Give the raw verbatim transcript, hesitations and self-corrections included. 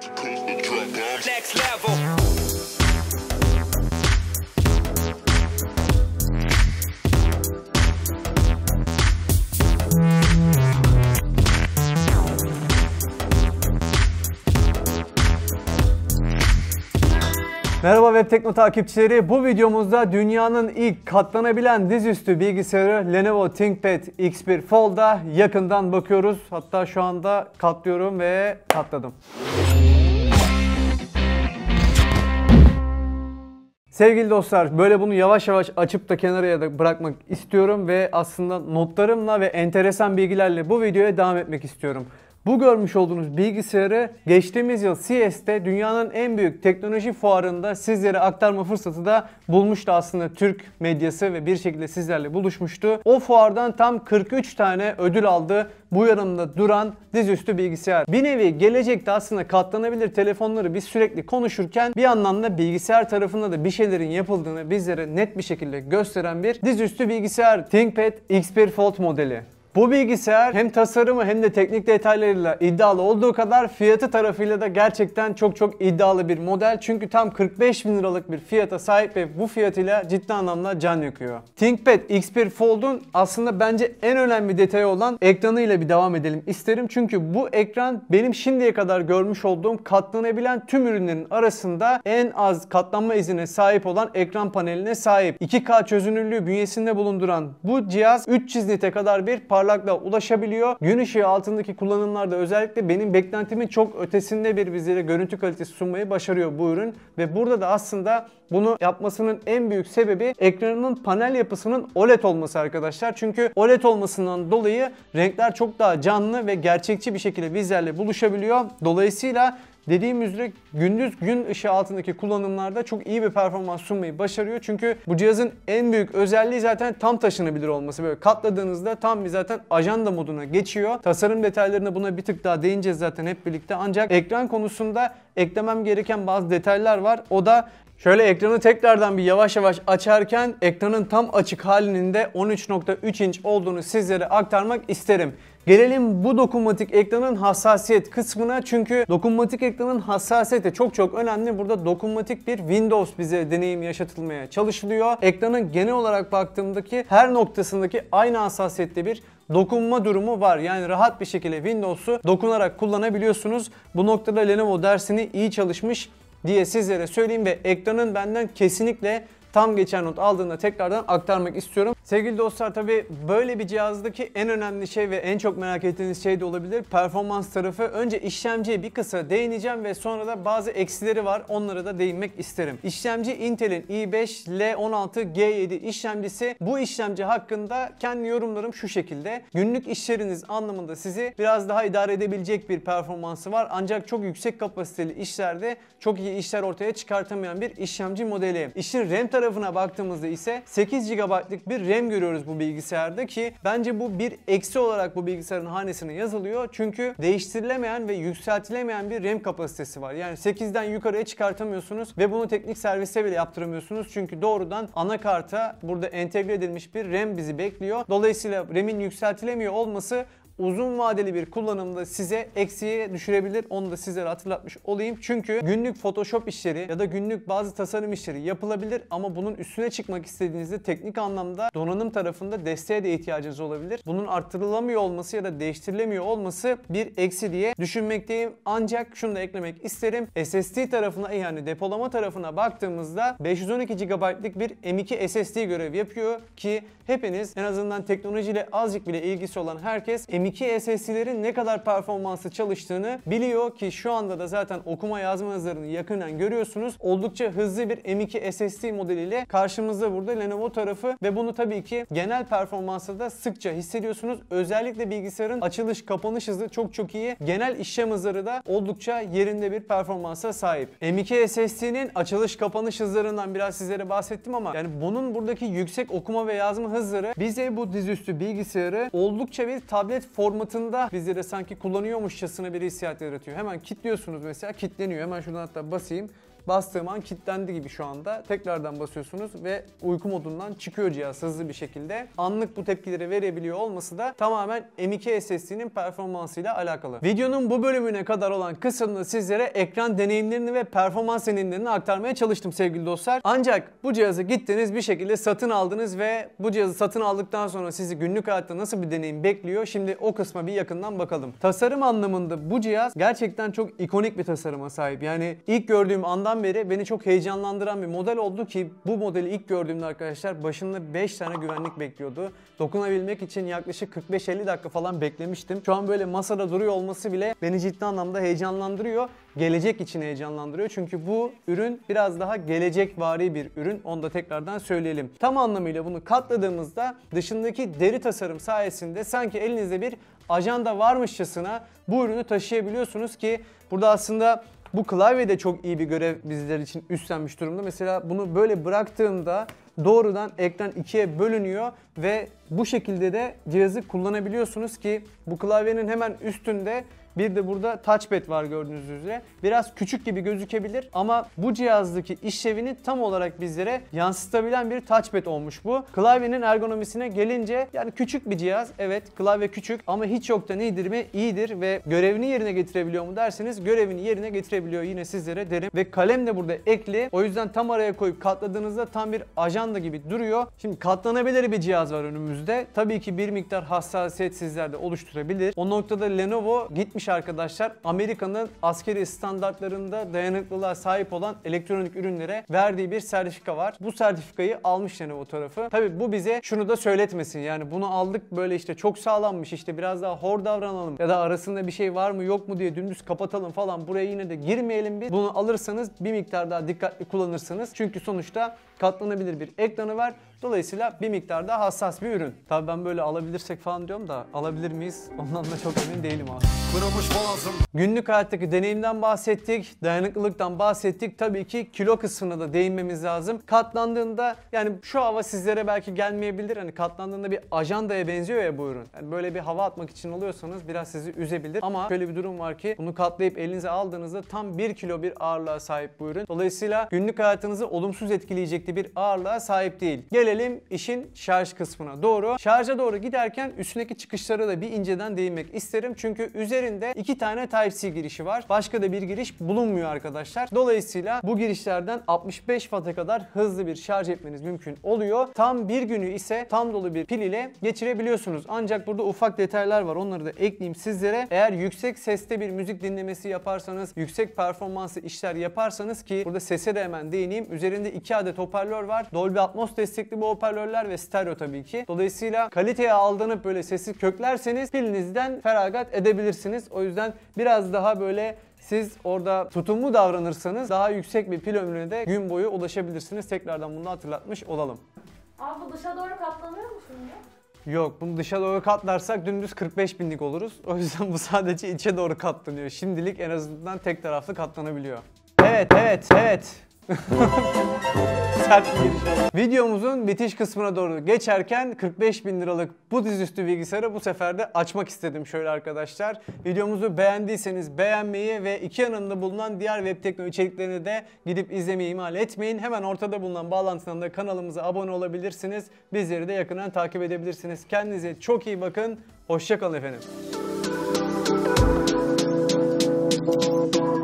Next level. Merhaba Web Tekno takipçileri. Bu videomuzda dünyanın ilk katlanabilen dizüstü bilgisayarı Lenovo ThinkPad X bir Fold'a yakından bakıyoruz. Hatta şu anda katlıyorum ve katladım. Sevgili dostlar, böyle bunu yavaş yavaş açıp da kenara da bırakmak istiyorum ve aslında notlarımla ve enteresan bilgilerle bu videoya devam etmek istiyorum. Bu görmüş olduğunuz bilgisayarı geçtiğimiz yıl C E S'te dünyanın en büyük teknoloji fuarında sizlere aktarma fırsatı da bulmuştu aslında Türk medyası ve bir şekilde sizlerle buluşmuştu. O fuardan tam kırk üç tane ödül aldı bu yanımda duran dizüstü bilgisayar. Bir nevi gelecekte aslında katlanabilir telefonları biz sürekli konuşurken bir yandan da bilgisayar tarafında da bir şeylerin yapıldığını bizlere net bir şekilde gösteren bir dizüstü bilgisayar ThinkPad X bir Fold modeli. Bu bilgisayar hem tasarımı hem de teknik detaylarıyla iddialı olduğu kadar fiyatı tarafıyla da gerçekten çok çok iddialı bir model. Çünkü tam kırk beş bin liralık bir fiyata sahip ve bu fiyatıyla ciddi anlamda can yakıyor. ThinkPad X bir Fold'un aslında bence en önemli detayı olan ekranıyla bir devam edelim isterim. Çünkü bu ekran benim şimdiye kadar görmüş olduğum katlanabilen tüm ürünlerin arasında en az katlanma iznine sahip olan ekran paneline sahip. iki K çözünürlüğü bünyesinde bulunduran bu cihaz üç yüz nite kadar bir parlaklıkla ulaşabiliyor. Gün ışığı altındaki kullanımlarda özellikle benim beklentimin çok ötesinde bir bizlere görüntü kalitesi sunmayı başarıyor bu ürün. Ve burada da aslında bunu yapmasının en büyük sebebi ekranının panel yapısının O L E D olması arkadaşlar. Çünkü O L E D olmasından dolayı renkler çok daha canlı ve gerçekçi bir şekilde bizlerle buluşabiliyor. Dolayısıyla dediğim üzere gündüz gün ışığı altındaki kullanımlarda çok iyi bir performans sunmayı başarıyor. Çünkü bu cihazın en büyük özelliği zaten tam taşınabilir olması. Böyle katladığınızda tam bir zaten ajanda moduna geçiyor. Tasarım detaylarına buna bir tık daha değineceğiz zaten hep birlikte. Ancak ekran konusunda eklemem gereken bazı detaylar var. O da şöyle ekranı tekrardan bir yavaş yavaş açarken ekranın tam açık halinin de on üç nokta üç inç olduğunu sizlere aktarmak isterim. Gelelim bu dokunmatik ekranın hassasiyet kısmına, çünkü dokunmatik ekranın hassasiyeti çok çok önemli. Burada dokunmatik bir Windows bize deneyim yaşatılmaya çalışılıyor. Ekranın genel olarak baktığımdaki her noktasındaki aynı hassasiyette bir dokunma durumu var. Yani rahat bir şekilde Windows'u dokunarak kullanabiliyorsunuz. Bu noktada Lenovo dersini iyi çalışmış diye sizlere söyleyeyim ve ekranın benden kesinlikle tam geçen not aldığında tekrardan aktarmak istiyorum. Sevgili dostlar, tabi böyle bir cihazdaki en önemli şey ve en çok merak ettiğiniz şey de olabilir performans tarafı. Önce işlemciye bir kısa değineceğim ve sonra da bazı eksileri var, onlara da değinmek isterim. İşlemci Intel'in i beş L on altı G yedi işlemcisi. Bu işlemci hakkında kendi yorumlarım şu şekilde. Günlük işleriniz anlamında sizi biraz daha idare edebilecek bir performansı var. Ancak çok yüksek kapasiteli işlerde çok iyi işler ortaya çıkartamayan bir işlemci modeli. İşin RAM tarafına baktığımızda ise sekiz gigabaytlık bir RAM görüyoruz bu bilgisayarda ki bence bu bir eksi olarak bu bilgisayarın hanesine yazılıyor. Çünkü değiştirilemeyen ve yükseltilemeyen bir RAM kapasitesi var. Yani sekizden yukarıya çıkartamıyorsunuz ve bunu teknik servise bile yaptıramıyorsunuz. Çünkü doğrudan anakarta burada entegre edilmiş bir RAM bizi bekliyor. Dolayısıyla RAM'in yükseltilemiyor olması uzun vadeli bir kullanımda size eksiye düşürebilir. Onu da sizlere hatırlatmış olayım. Çünkü günlük Photoshop işleri ya da günlük bazı tasarım işleri yapılabilir ama bunun üstüne çıkmak istediğinizde teknik anlamda donanım tarafında desteğe de ihtiyacınız olabilir. Bunun arttırılamıyor olması ya da değiştirilemiyor olması bir eksi diye düşünmekteyim. Ancak şunu da eklemek isterim. S S D tarafına, yani depolama tarafına baktığımızda beş yüz on iki gigabaytlık bir M iki S S D görev yapıyor ki hepiniz, en azından teknolojiyle azıcık bile ilgisi olan herkes M iki S S D'lerin ne kadar performanslı çalıştığını biliyor ki şu anda da zaten okuma yazma hızlarını yakından görüyorsunuz. Oldukça hızlı bir M iki S S D modeliyle karşımızda burada Lenovo tarafı ve bunu tabii ki genel performansta da sıkça hissediyorsunuz. Özellikle bilgisayarın açılış kapanış hızı çok çok iyi. Genel işlem hızları da oldukça yerinde bir performansa sahip. M iki S S D'nin açılış kapanış hızlarından biraz sizlere bahsettim ama yani bunun buradaki yüksek okuma ve yazma hızları bize bu dizüstü bilgisayarı oldukça bir tablet formatında bizlere sanki kullanıyormuşçasına bir hissiyat yaratıyor. Hemen kilitliyorsunuz mesela, kilitleniyor. Hemen şuradan hatta basayım. bastığım an kilitlendi gibi şu anda. Tekrardan basıyorsunuz ve uyku modundan çıkıyor cihaz hızlı bir şekilde. Anlık bu tepkileri verebiliyor olması da tamamen M iki S S D'nin performansıyla alakalı. Videonun bu bölümüne kadar olan kısmında sizlere ekran deneyimlerini ve performans deneyimlerini aktarmaya çalıştım sevgili dostlar. Ancak bu cihazı gittiniz bir şekilde satın aldınız ve bu cihazı satın aldıktan sonra sizi günlük hayatta nasıl bir deneyim bekliyor? Şimdi o kısma bir yakından bakalım. Tasarım anlamında bu cihaz gerçekten çok ikonik bir tasarıma sahip. Yani ilk gördüğüm andan beri beni çok heyecanlandıran bir model oldu ki bu modeli ilk gördüğümde arkadaşlar başında beş tane güvenlik bekliyordu. Dokunabilmek için yaklaşık kırk beş elli dakika falan beklemiştim. Şu an böyle masada duruyor olması bile beni ciddi anlamda heyecanlandırıyor. Gelecek için heyecanlandırıyor. Çünkü bu ürün biraz daha gelecekvari bir ürün. Onu da tekrardan söyleyelim. Tam anlamıyla bunu katladığımızda dışındaki deri tasarım sayesinde sanki elinizde bir ajanda varmışçasına bu ürünü taşıyabiliyorsunuz ki burada aslında bu klavye de çok iyi bir görev bizler için üstlenmiş durumda. Mesela bunu böyle bıraktığımda doğrudan ekran ikiye bölünüyor ve bu şekilde de cihazı kullanabiliyorsunuz ki bu klavyenin hemen üstünde bir de burada touchpad var gördüğünüz üzere. Biraz küçük gibi gözükebilir ama bu cihazdaki işlevini tam olarak bizlere yansıtabilen bir touchpad olmuş bu. Klavyenin ergonomisine gelince yani küçük bir cihaz. Evet klavye küçük ama hiç yoktan iyidir mi? İyidir ve görevini yerine getirebiliyor mu derseniz görevini yerine getirebiliyor yine sizlere derim. Ve kalem de burada ekli. O yüzden tam araya koyup katladığınızda tam bir ajanda gibi duruyor. Şimdi katlanabilir bir cihaz var önümüzde. Tabii ki bir miktar hassasiyet sizlerde oluşturabilir. O noktada Lenovo gitmiş arkadaşlar Amerika'nın askeri standartlarında dayanıklılığa sahip olan elektronik ürünlere verdiği bir sertifika var. Bu sertifikayı almış Lenovo tarafı. Tabii bu bize şunu da söyletmesin. Yani bunu aldık böyle işte çok sağlammış işte biraz daha hor davranalım ya da arasında bir şey var mı yok mu diye dümdüz kapatalım falan buraya yine de girmeyelim biz. Bunu alırsanız bir miktar daha dikkatli kullanırsınız. Çünkü sonuçta katlanabilir bir ekranı var. Dolayısıyla bir miktar daha hassas bir ürün. Tabii ben böyle alabilirsek falan diyorum da alabilir miyiz? Ondan da çok emin değilim abi. Günlük hayattaki deneyimden bahsettik, dayanıklılıktan bahsettik. Tabii ki kilo kısmına da değinmemiz lazım. Katlandığında yani şu hava sizlere belki gelmeyebilir. Hani katlandığında bir ajandaya benziyor ya bu ürün. Yani böyle bir hava atmak için alıyorsanız biraz sizi üzebilir. Ama şöyle bir durum var ki bunu katlayıp elinize aldığınızda tam bir kilo bir ağırlığa sahip bu ürün. Dolayısıyla günlük hayatınızı olumsuz etkileyecek bir ağırlığa sahip değil. Gelelim işin şarj kısmına doğru. Şarja doğru giderken üstündeki çıkışlara da bir inceden değinmek isterim. Çünkü üzerinde iki tane Type-C girişi var. Başka da bir giriş bulunmuyor arkadaşlar. Dolayısıyla bu girişlerden altmış beş watt'a kadar hızlı bir şarj etmeniz mümkün oluyor. Tam bir günü ise tam dolu bir pil ile geçirebiliyorsunuz. Ancak burada ufak detaylar var. Onları da ekleyeyim sizlere. Eğer yüksek seste bir müzik dinlemesi yaparsanız, yüksek performanslı işler yaparsanız ki burada sese de hemen değineyim. Üzerinde iki adet hoparlör var. Dolby Atmos destekli bu hoparlörler ve stereo tabii ki. Dolayısıyla kaliteye aldanıp böyle sesi köklerseniz pilinizden feragat edebilirsiniz. O yüzden biraz daha böyle siz orada tutumlu davranırsanız daha yüksek bir pil ömrüne de gün boyu ulaşabilirsiniz. Tekrardan bunu hatırlatmış olalım. Abi bu dışa doğru katlanıyor mu şimdi? Yok, bunu dışa doğru katlarsak dümdüz kırk beş binlik oluruz. O yüzden bu sadece içe doğru katlanıyor. Şimdilik en azından tek taraflı katlanabiliyor. Evet, evet, evet. Sert bir giriş oldu. Videomuzun bitiş kısmına doğru geçerken kırk beş bin liralık bu dizüstü bilgisayarı bu sefer de açmak istedim şöyle arkadaşlar. Videomuzu beğendiyseniz beğenmeyi ve iki yanında bulunan diğer web tekno içeriklerini de gidip izlemeyi ihmal etmeyin. Hemen ortada bulunan bağlantıdan da kanalımıza abone olabilirsiniz. Bizleri de yakından takip edebilirsiniz. Kendinize çok iyi bakın. Hoşça kalın efendim.